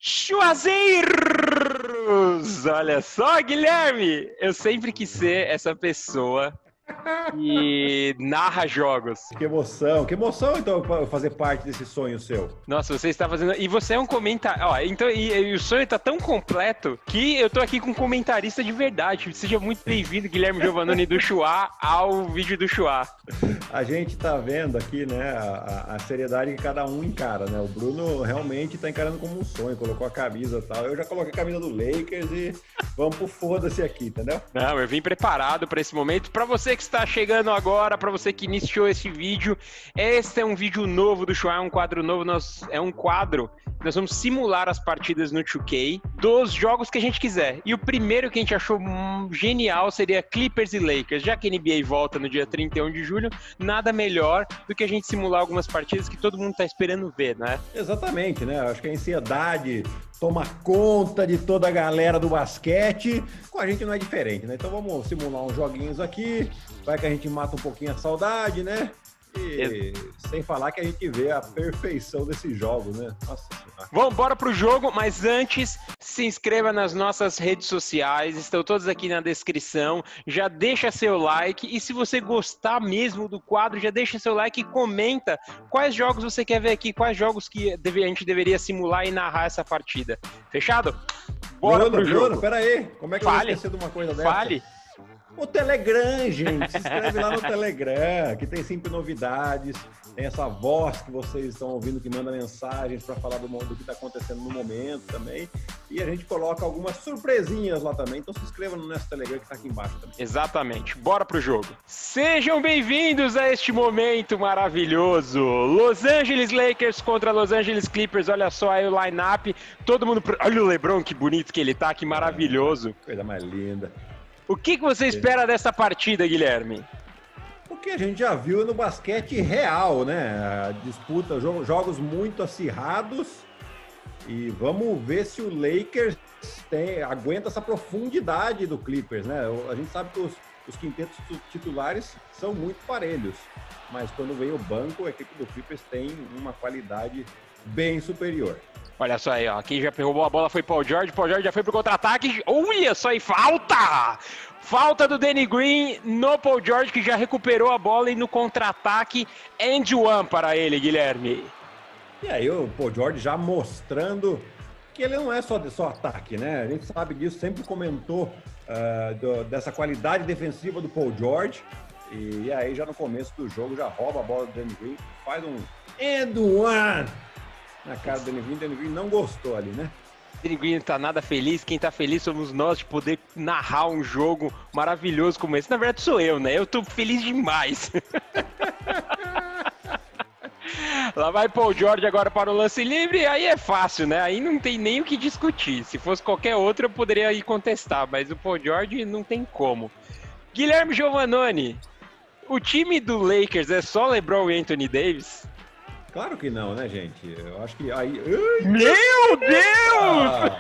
Chuazeiros! Olha só, Guilherme! Eu sempre quis ser essa pessoa que narra jogos. Que emoção então fazer parte desse sonho seu. Nossa, você está fazendo. E você é um comentarista. Ó, então, e o sonho tá tão completo que eu tô aqui com um comentarista de verdade. Seja muito bem-vindo, Guilherme Giovannoni do Chuá, ao vídeo do Chuá. A gente tá vendo aqui, né, a seriedade que cada um encara, né? O Bruno realmente tá encarando como um sonho, colocou a camisa e tal. Eu já coloquei a camisa do Lakers e vamos pro foda-se aqui, entendeu? Não, eu vim preparado para esse momento. Para você que está chegando agora, para você que iniciou esse vídeo, este é um vídeo novo do Chuá, é um quadro novo. É um quadro que nós vamos simular as partidas no 2K dos jogos que a gente quiser. E o primeiro que a gente achou genial seria Clippers e Lakers. Já que a NBA volta no dia 31 de julho, nada melhor do que a gente simular algumas partidas que todo mundo está esperando ver, né? Exatamente, né? Acho que a ansiedade toma conta de toda a galera do basquete. Com a gente não é diferente, né? Então vamos simular uns joguinhos aqui, vai que a gente mata um pouquinho a saudade, né? E sem falar que a gente vê a perfeição desses jogos, né? Nossa Senhora. Vamos embora pro jogo, mas antes, se inscreva nas nossas redes sociais, estão todas aqui na descrição, já deixa seu like, e se você gostar mesmo do quadro, já deixa seu like e comenta quais jogos você quer ver aqui, quais jogos que a gente deveria simular e narrar essa partida. Fechado? Bora pro jogo. Bruno, pera aí, como é que eu vou esquecer de uma coisa dessa? Fale. O Telegram, gente, se inscreve lá no Telegram, que tem sempre novidades, tem essa voz que vocês estão ouvindo que manda mensagens para falar do que está acontecendo no momento também, e a gente coloca algumas surpresinhas lá também, então se inscreva no nosso Telegram que está aqui embaixo também. Exatamente, bora pro jogo. Sejam bem-vindos a este momento maravilhoso, Los Angeles Lakers contra Los Angeles Clippers, olha só aí o line-up, todo mundo, olha o LeBron, que bonito que ele tá, que maravilhoso. Coisa mais linda. O que você espera dessa partida, Guilherme? O que a gente já viu no basquete real, né? A disputa, jogos muito acirrados. E vamos ver se o Lakers aguenta essa profundidade do Clippers, né? A gente sabe que os quintetos titulares são muito parelhos. Mas quando vem o banco, a equipe do Clippers tem uma qualidade bem superior. Olha só aí, ó. Quem já pegou a bola foi Paul George já foi pro contra-ataque. Olha só aí, falta! Falta do Danny Green no Paul George, que já recuperou a bola, e no contra-ataque, and one para ele, Guilherme. E aí o Paul George já mostrando que ele não é só ataque, né? A gente sabe disso, sempre comentou dessa qualidade defensiva do Paul George. E aí já no começo do jogo já rouba a bola do Danny Green, faz um and one na cara do Danny Green não gostou ali, né? Danny Green não tá nada feliz, quem tá feliz somos nós de poder narrar um jogo maravilhoso como esse. Na verdade sou eu, né? Eu tô feliz demais. Lá vai Paul George agora para o lance livre, aí é fácil, né? Aí não tem nem o que discutir. Se fosse qualquer outro eu poderia ir contestar, mas o Paul George não tem como. Guilherme Giovannoni, o time do Lakers é só LeBron e Anthony Davis? Claro que não, né, gente? Eu acho que aí... Meu Deus!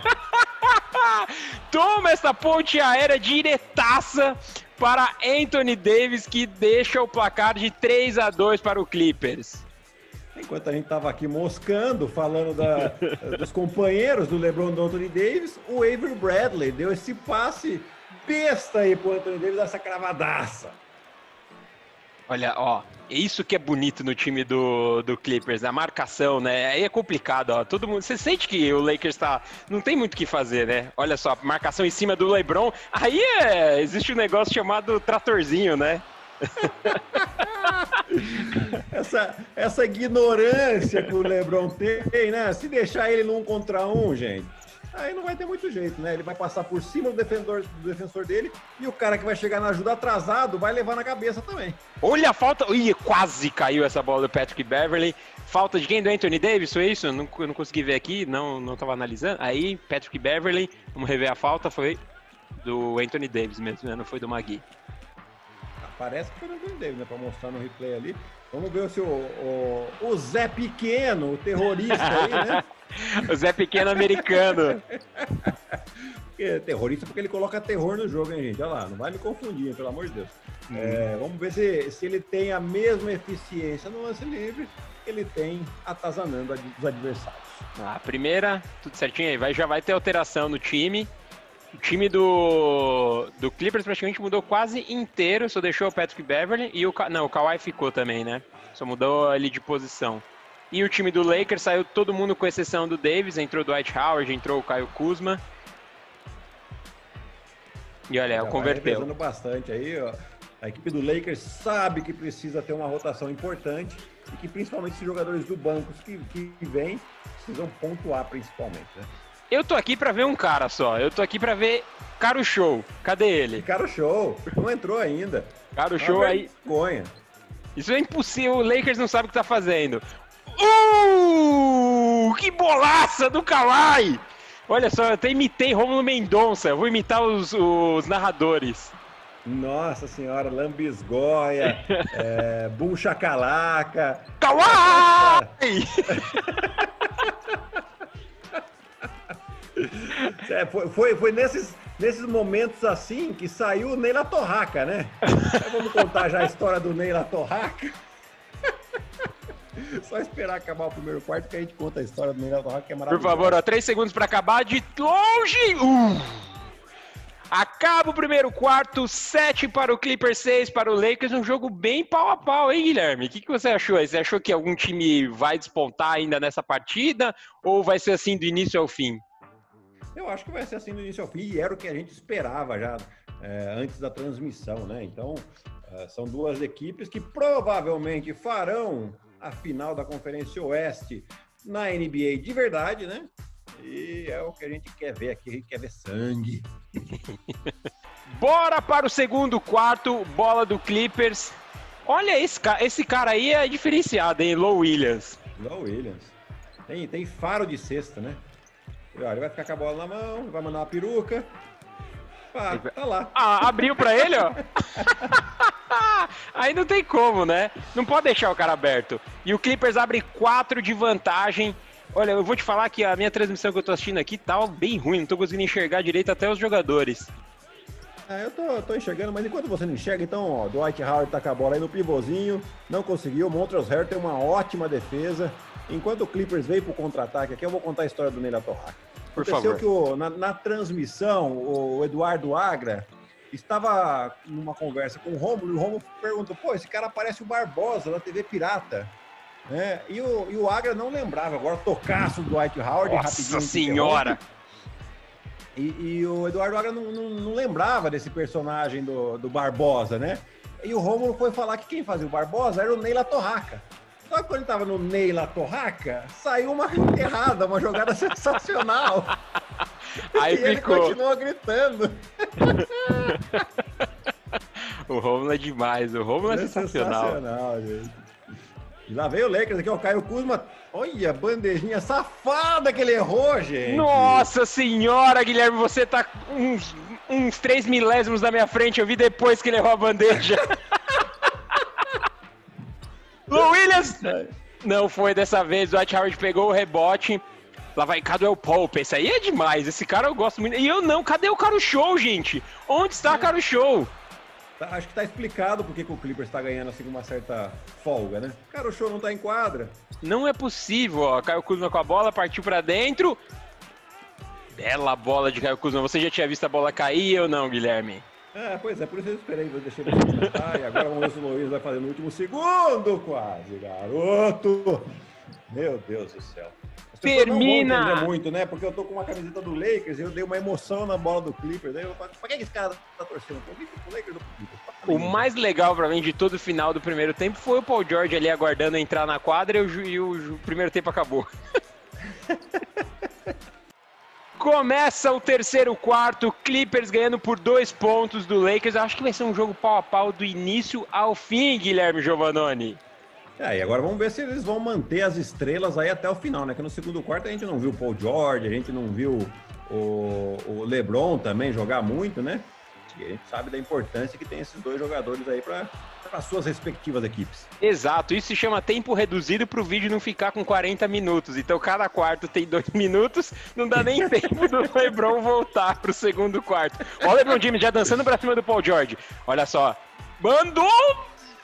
Toma essa ponte aérea diretaça para Anthony Davis, que deixa o placar de 3-2 para o Clippers. Enquanto a gente tava aqui moscando, falando dos companheiros do LeBron e do Anthony Davis, o Avery Bradley deu esse passe besta aí pro Anthony Davis, essa cravadaça. Olha, ó, isso que é bonito no time do Clippers, a marcação, né? Aí é complicado, ó. Todo mundo, você sente que o Lakers não tem muito o que fazer, né? Olha só, marcação em cima do LeBron. Aí existe um negócio chamado tratorzinho, né? essa ignorância que o LeBron tem, né? Se deixar ele num contra um, gente, aí não vai ter muito jeito, né? Ele vai passar por cima do defensor dele, e o cara que vai chegar na ajuda atrasado vai levar na cabeça também. Olha a falta. Ih, quase caiu essa bola do Patrick Beverley. Falta de quem? Do Anthony Davis, foi isso? Eu não consegui ver aqui, não tava analisando. Aí, Patrick Beverley, vamos rever a falta, foi do Anthony Davis mesmo, né? Não foi do Magui. Parece que foi do Anthony Davis, né? Pra mostrar no replay ali. Vamos ver se o Zé Pequeno, o terrorista aí, né? O Zé Pequeno americano. Terrorista porque ele coloca terror no jogo, hein, gente? Olha lá, não vai me confundir, pelo amor de Deus. Vamos ver se ele tem a mesma eficiência no lance livre que ele tem atazanando os adversários. A primeira, tudo certinho aí, já vai ter alteração no time. O time do Clippers praticamente mudou quase inteiro, só deixou o Patrick Beverley e o Kawhi ficou também, né? Só mudou ali de posição. E o time do Lakers saiu todo mundo com exceção do Davis, entrou o Dwight Howard, entrou o Kyle Kuzma. E olha, converteu. Vai bastante aí, ó. A equipe do Lakers sabe que precisa ter uma rotação importante e que principalmente esses jogadores do banco que vêm precisam pontuar principalmente, né? Eu tô aqui pra ver um cara só, eu tô aqui pra ver Caro Show. Cadê ele? Caro Show, não entrou ainda. Caro Show aí. Vergonha. Isso é impossível, o Lakers não sabe o que tá fazendo. Que bolaça do Kawhi! Olha só, eu até imitei Rômulo Mendonça, eu vou imitar os narradores. Nossa senhora, lambisgoia, bum chacalaca. Kawhi! Foi nesses momentos assim que saiu o Ney La Torraca, né? Então, vamos contar já a história do Ney La Torraca. Só esperar acabar o primeiro quarto que a gente conta a história do Ney La Torraca, que é maravilhosa. Por favor, ó, 3 segundos para acabar de longe. Acaba o primeiro quarto, 7 para o Clippers, 6 para o Lakers, um jogo bem pau a pau, hein, Guilherme? O que você achou aí? Você achou que algum time vai despontar ainda nessa partida ou vai ser assim do início ao fim? Eu acho que vai ser assim do início ao fim, e era o que a gente esperava já antes da transmissão, né? Então, são duas equipes que provavelmente farão a final da Conferência Oeste na NBA de verdade, né? E é o que a gente quer ver aqui, a gente quer ver sangue. Bora para o segundo quarto, bola do Clippers. Olha, esse cara aí é diferenciado, hein? Lou Williams. Lou Williams. Tem faro de cesta, né? Ele vai ficar com a bola na mão, vai mandar uma peruca. Pá, tá lá. Abriu pra ele, ó. Aí não tem como, né? Não pode deixar o cara aberto. E o Clippers abre 4 de vantagem. Olha, eu vou te falar que a minha transmissão que eu tô assistindo aqui tá bem ruim. Não tô conseguindo enxergar direito até os jogadores. Eu tô enxergando, mas enquanto você não enxerga, então, ó, Dwight Howard tá com a bola aí no pivôzinho. Não conseguiu. Montrezl Harrell tem uma ótima defesa. Enquanto o Clippers veio pro contra-ataque aqui, eu vou contar a história do Ney La Torraca. Por favor. Que na transmissão, o Eduardo Agra estava numa conversa com o Rômulo, e o Rômulo perguntou, pô, esse cara parece o Barbosa da TV Pirata. E o Agra não lembrava, agora tocaço do Dwight Howard. Nossa senhora! E o Eduardo Agra não lembrava desse personagem do Barbosa, né? E o Rômulo foi falar que quem fazia o Barbosa era o Ney La Torraca. Só que quando ele tava no Ney La Torraca, saiu uma errada, uma jogada sensacional. Aí e ele continuou gritando. O Rômulo é demais, o Rômulo é sensacional, gente. E lá veio o Lakers aqui, ó, o Kyle Kuzma. Olha a bandejinha safada que ele errou, gente. Nossa senhora, Guilherme, você tá uns 3 milésimos da minha frente, eu vi depois que ele errou a bandeja. Lou Williams! Não foi dessa vez, o Dwight Howard pegou o rebote. Lá vai Caldwell Pope, esse aí é demais, esse cara eu gosto muito. E eu não, cadê o Caro Show, gente? Onde está o Caro Show? Acho que tá explicado porque que o Clippers tá ganhando assim com uma certa folga, né? Caro Show não tá em quadra. Não é possível, ó. Kyle Kuzma com a bola, partiu pra dentro. Bela bola de Kyle Kuzma. Você já tinha visto a bola cair ou não, Guilherme? Pois é, por isso eu esperei, eu deixei você comentar. E agora vamos ver se o Luiz vai fazer no último segundo, quase, garoto. Meu Deus do céu. Termina! Não vão entender muito, né? Porque eu tô com uma camiseta do Lakers e eu dei uma emoção na bola do Clippers. Aí eu falo, pra que esse cara tá torcendo? Pro Lakers ou pro Clippers? O mais legal pra mim de todo o final do primeiro tempo foi o Paul George ali aguardando entrar na quadra e o primeiro tempo acabou. Começa o terceiro quarto, Clippers ganhando por 2 pontos do Lakers. Eu acho que vai ser um jogo pau a pau do início ao fim, Guilherme Giovannoni. E agora vamos ver se eles vão manter as estrelas aí até o final, né? Que no segundo quarto a gente não viu o Paul George, a gente não viu o LeBron também jogar muito, né? E a gente sabe da importância que tem esses 2 jogadores aí para suas respectivas equipes. Exato, isso se chama tempo reduzido para o vídeo não ficar com 40 minutos. Então cada quarto tem 2 minutos, não dá nem tempo do LeBron voltar para o segundo quarto. Olha o LeBron James já dançando para cima do Paul George. Olha só, mandou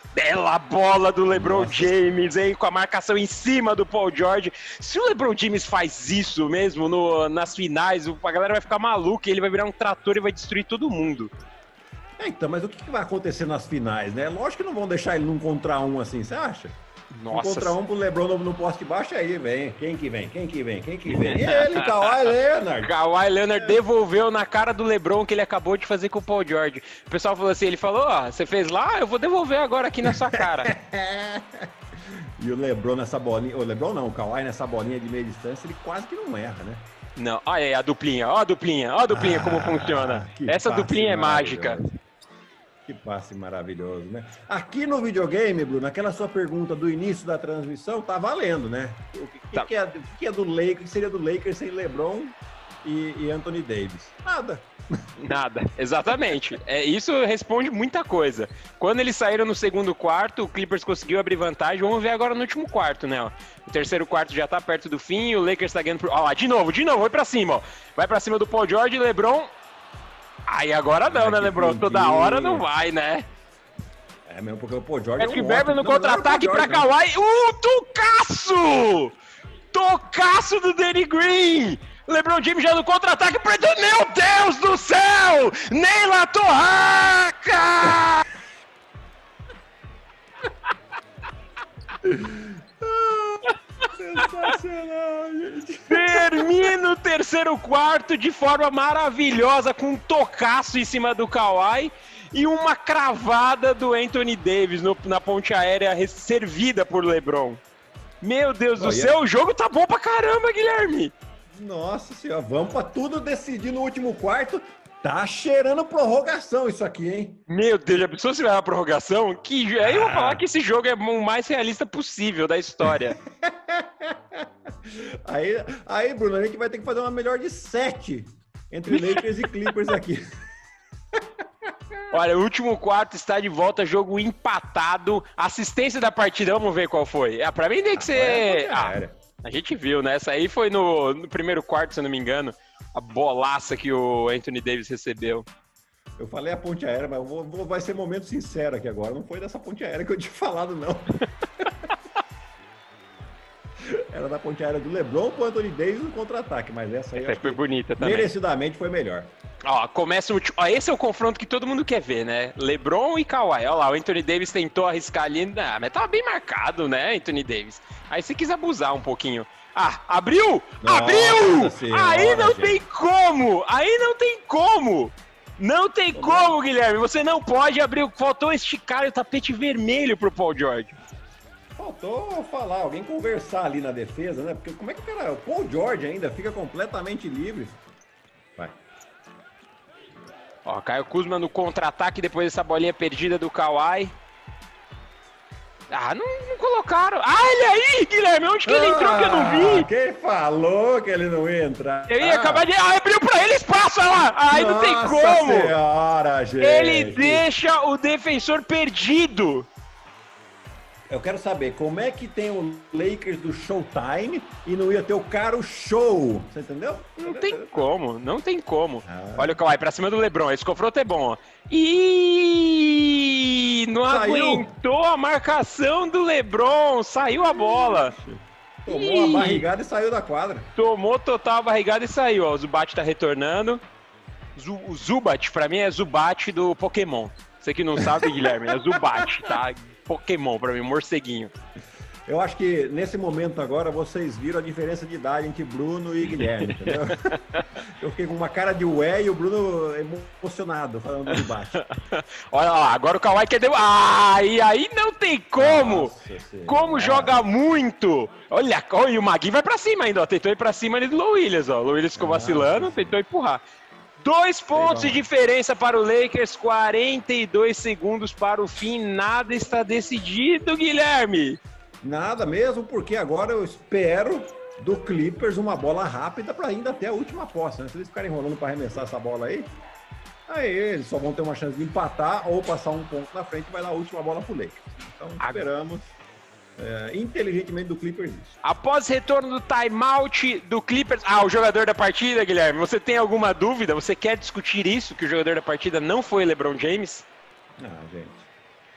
Bela bola do LeBron James, hein? Com a marcação em cima do Paul George. Se o LeBron James faz isso mesmo nas finais, a galera vai ficar maluca, ele vai virar um trator e vai destruir todo mundo. Então, mas o que vai acontecer nas finais, né? Lógico que não vão deixar ele num contra um assim, você acha? Nossa. Um contra um pro LeBron no poste baixo, aí vem. Quem que vem? Ele, Kawhi Leonard. Kawhi Leonard devolveu na cara do LeBron que ele acabou de fazer com o Paul George. O pessoal falou assim, ele falou, você fez lá, eu vou devolver agora aqui na sua cara. E o LeBron nessa bolinha, o Kawhi nessa bolinha de meia distância, ele quase que não erra, né? Não, olha aí a duplinha, ó a duplinha como funciona. Essa duplinha é mágica. Que passe maravilhoso, né? Aqui no videogame, Bruno, aquela sua pergunta do início da transmissão tá valendo, né? O que é do Lakers, que seria do Lakers sem LeBron e Anthony Davis? Nada, exatamente. Isso responde muita coisa. Quando eles saíram no segundo quarto, o Clippers conseguiu abrir vantagem. Vamos ver agora no último quarto, né? Ó. O terceiro quarto já tá perto do fim e o Lakers tá ganhando por... Ó lá, de novo, vai pra cima, ó. Vai pra cima do Paul George e LeBron... Aí agora não, né, LeBron? Toda hora não vai, né? É mesmo, porque o Paul George Patrick Beverley no contra-ataque pra Kawhi. Tocaço! Tocaço do Danny Green! LeBron James já no contra-ataque pra... Meu Deus do céu! Neila Torraca! Sensacional, gente. Termina o terceiro quarto de forma maravilhosa, com um tocaço em cima do Kawhi e uma cravada do Anthony Davis na ponte aérea servida por LeBron. Meu Deus do céu, o jogo tá bom pra caramba, Guilherme. Nossa senhora, vamos pra tudo decidir no último quarto. Tá cheirando prorrogação isso aqui, hein? Meu Deus, já pensou se vai uma prorrogação? Aí eu vou falar que esse jogo é o mais realista possível da história. Aí, Bruno, a gente vai ter que fazer uma melhor de 7 entre Lakers e Clippers aqui. Olha, o último quarto está de volta, jogo empatado. Assistência da partida, vamos ver qual foi. Pra mim tem que ser... a gente viu, né? Essa aí foi no primeiro quarto, se eu não me engano. A bolaça que o Anthony Davis recebeu. Eu falei a ponte aérea, mas vai ser momento sincero aqui agora. Não foi dessa ponte aérea que eu tinha falado, não. Era da ponte aérea do LeBron pro Anthony Davis no contra-ataque, mas essa aí foi bonita também. Merecidamente foi melhor. Ó, esse é o confronto que todo mundo quer ver, né? LeBron e Kawhi. Ó lá, o Anthony Davis tentou arriscar ali, mas tava bem marcado, né, Anthony Davis? Aí você quis abusar um pouquinho. Abriu! Nossa abriu! Senhora, aí não gente. tem como! Aí não tem como! Não tem como, Guilherme! Você não pode abrir. Faltou esticar o tapete vermelho pro Paul George. Faltou falar, alguém conversar ali na defesa, né? Porque como é que o Paul George ainda fica completamente livre? Vai. Ó, Caio Kuzma no contra-ataque depois dessa bolinha perdida do Kawhi. Não colocaram. Ele aí, Guilherme, onde que ele entrou que eu não vi? Quem falou que ele não ia entrar? Eu ia acabar de... abriu pra ele espaço, olha lá. Aí não tem como. Nossa senhora, gente. Ele deixa o defensor perdido. Eu quero saber, como é que tem o Lakers do Showtime e não ia ter o Caro Show? Você entendeu? Não tem como. Olha o Kawhi pra cima do LeBron. Esse confronto é bom, ó. E não aguentou a marcação do LeBron. Saiu a bola. Tomou a barrigada e saiu da quadra. Tomou total a barrigada e saiu, ó. O Zubat tá retornando. O Zubat, pra mim, é Zubat do Pokémon. Você que não sabe, Guilherme, é Zubat, tá? Pokémon pra mim, morceguinho. Eu acho que nesse momento agora vocês viram a diferença de idade entre Bruno e Guilherme, entendeu? Eu fiquei com uma cara de ué e o Bruno emocionado falando do baixo. Olha lá, agora o Kawhi quer... E aí não tem como! Como joga muito! Olha, e o Magui vai pra cima ainda, ó. Tentou ir pra cima ali do Lou Williams, ó. O Lou Williams ficou vacilando, tentou empurrar. 2 pontos de diferença para o Lakers, 42 segundos para o fim, nada está decidido, Guilherme. Nada mesmo, porque agora eu espero do Clippers uma bola rápida para ainda até a última posse, né? Se eles ficarem enrolando para arremessar essa bola aí eles só vão ter uma chance de empatar ou passar um ponto na frente e vai dar a última bola pro Lakers. Então esperamos inteligentemente do Clippers isso. Após retorno do timeout do Clippers... o jogador da partida, Guilherme, você tem alguma dúvida? Você quer discutir isso, que o jogador da partida não foi LeBron James? Gente.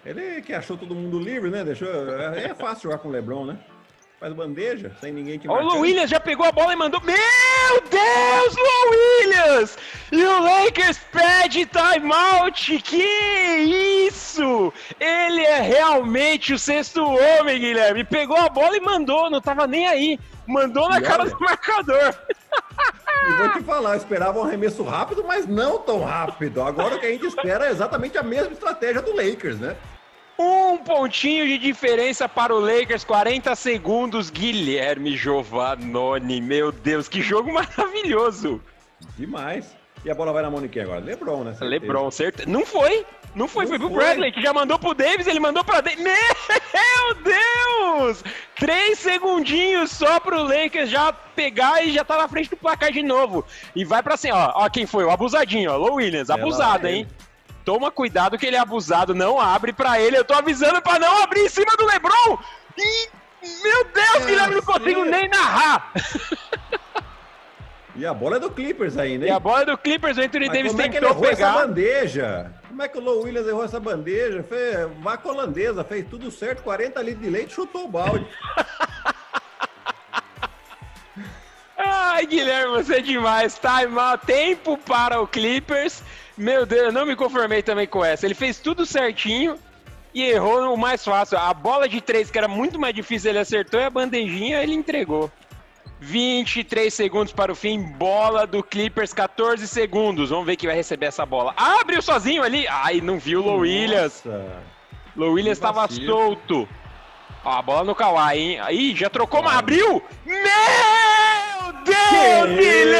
Ele que achou todo mundo livre, né? É fácil jogar com o LeBron, né? Faz bandeja, sem ninguém te marcando. O Lou Williams já pegou a bola e mandou. Meu Deus, Lou Williams! E o Lakers pede timeout. Que isso! Ele é realmente o sexto homem, Guilherme. Pegou a bola e mandou, não tava nem aí. Mandou na cara do marcador. E vou te falar, eu esperava um arremesso rápido, mas não tão rápido. Agora o que a gente espera é exatamente a mesma estratégia do Lakers, né? Um pontinho de diferença para o Lakers, 40 segundos, Guilherme Giovannone. Meu Deus, que jogo maravilhoso. Demais. E a bola vai na mão de quem agora? LeBron, né? Certeza. LeBron, certeza. Não foi, foi pro Bradley, que já mandou pro Davis, ele mandou pra Davis. Meu Deus! 3 segundinhos só pro Lakers já pegar e já tá na frente do placar de novo. E vai pra cima, ó quem foi, o abusadinho, ó, Lou Williams, abusado, hein? Toma cuidado que ele é abusado, não abre pra ele. Eu tô avisando pra não abrir em cima do LeBron. E, meu Deus, Guilherme, não consigo nem narrar. E a bola é do Clippers ainda, hein? E a bola é do Clippers, o Anthony Davis tentou pegar. Como é que ele errou essa bandeja? Como é que o Lou Williams errou essa bandeja? Fez vaca holandesa, fez tudo certo, 40 litros de leite, chutou o balde. Ai, Guilherme, você é demais. Tempo para o Clippers. Meu Deus, eu não me conformei também com essa. Ele fez tudo certinho e errou o mais fácil. A bola de 3, que era muito mais difícil, ele acertou, e a bandejinha ele entregou. 23 segundos para o fim, bola do Clippers, 14 segundos. Vamos ver quem vai receber essa bola. Abriu sozinho ali. Ai, não viu o Lou Williams. Lou Williams estava solto. Ó, a bola no Kawhi, hein? Aí, já trocou, mas abriu. Meu Deus,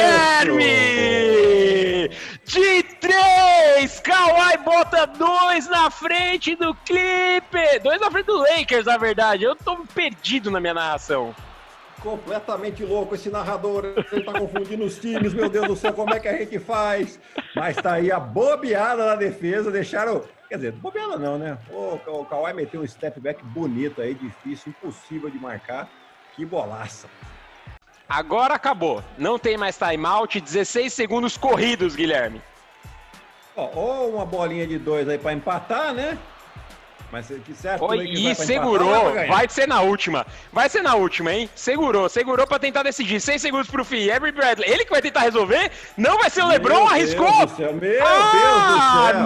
Guilherme! De 3, Kawhi bota 2 na frente do Clippers. 2 na frente do Lakers, na verdade. Eu tô perdido na minha narração. Completamente louco esse narrador, ele tá confundindo os times, meu Deus do céu, como é que a gente faz? Mas tá aí a bobeada na defesa, deixaram... Quer dizer, bobeada não, né? O Kawhi meteu um step back bonito aí, difícil, impossível de marcar. Que bolaça. Agora acabou. Não tem mais timeout, 16 segundos corridos, Guilherme. Ou uma bolinha de 2 aí pra empatar, né? Mas que certo? E segurou, vai ser na última. Vai ser na última, hein? Segurou pra tentar decidir. 6 segundos pro fim. Avery Bradley, ele que vai tentar resolver? Não vai ser o LeBron, arriscou? Meu Deus do céu!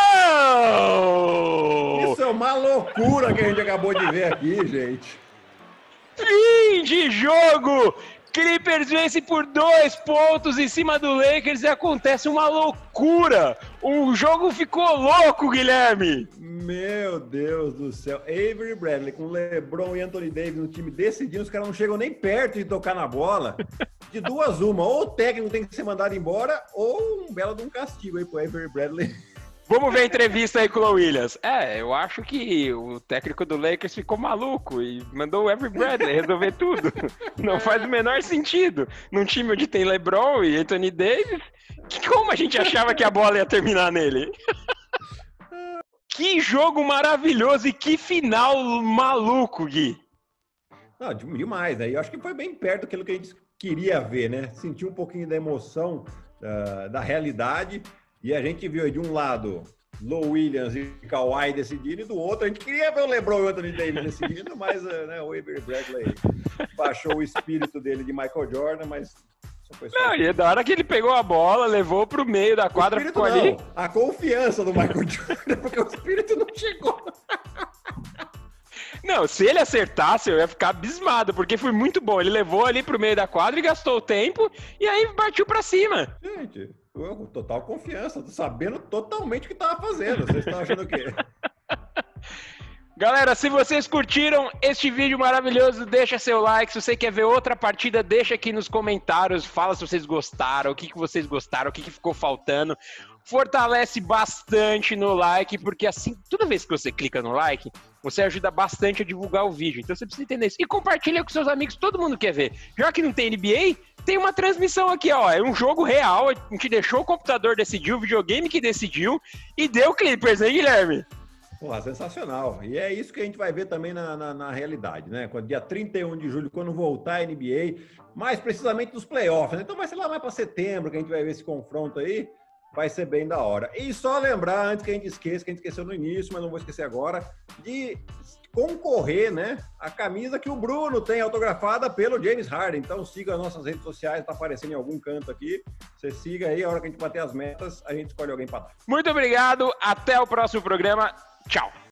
Não! Isso é uma loucura que a gente acabou de ver aqui, gente. Fim de jogo! Clippers vence por 2 pontos em cima do Lakers e acontece uma loucura. O jogo ficou louco, Guilherme. Meu Deus do céu. Avery Bradley com LeBron e Anthony Davis no time decidindo, os caras não chegam nem perto de tocar na bola. De duas uma, ou o técnico tem que ser mandado embora, ou um belo de um castigo aí pro Avery Bradley. Vamos ver a entrevista aí com o Lou Williams. Eu acho que o técnico do Lakers ficou maluco e mandou o Avery Bradley resolver tudo. Não faz o menor sentido. Num time onde tem LeBron e Anthony Davis, como a gente achava que a bola ia terminar nele? Que jogo maravilhoso e que final maluco, Gui. Não, demais, né? Eu acho que foi bem perto daquilo que a gente queria ver, né? Sentir um pouquinho da emoção da realidade. E a gente viu aí de um lado Lou Williams e Kawhi decidindo, e do outro a gente queria ver o LeBron e o Anthony Davis decidindo, mas né, o Avery Bradley baixou o espírito dele de Michael Jordan, mas só foi só. Não, e da hora que ele pegou a bola, levou pro meio da quadra, ficou ali. A confiança do Michael Jordan, porque o espírito não chegou. Não, se ele acertasse, eu ia ficar abismado, porque foi muito bom. Ele levou ali pro meio da quadra e gastou o tempo, e aí partiu pra cima. Gente, com total confiança, tô sabendo totalmente o que tava fazendo. Vocês estão achando o quê? Galera, se vocês curtiram este vídeo maravilhoso, deixa seu like. Se você quer ver outra partida, deixa aqui nos comentários. Fala se vocês gostaram, o que vocês gostaram, o que ficou faltando. Fortalece bastante no like, porque assim, toda vez que você clica no like, você ajuda bastante a divulgar o vídeo. Então você precisa entender isso. E compartilha com seus amigos, todo mundo quer ver. Já que não tem NBA, tem uma transmissão aqui, ó. É um jogo real, a gente deixou o computador decidir, o videogame que decidiu, e deu Clippers, hein, Guilherme? Porra, sensacional. E é isso que a gente vai ver também na realidade, né? Quando dia 31 de julho, quando voltar a NBA, mais precisamente nos playoffs, né? Então vai ser lá mais para setembro que a gente vai ver esse confronto aí. vai ser bem da hora. E só lembrar, antes que a gente esqueça, que a gente esqueceu no início, mas não vou esquecer agora, de concorrer, né, a camisa que o Bruno tem autografada pelo James Harden. Então siga as nossas redes sociais, tá aparecendo em algum canto aqui. Você siga aí, a hora que a gente bater as metas, a gente escolhe alguém para dar. Muito obrigado, até o próximo programa. Tchau.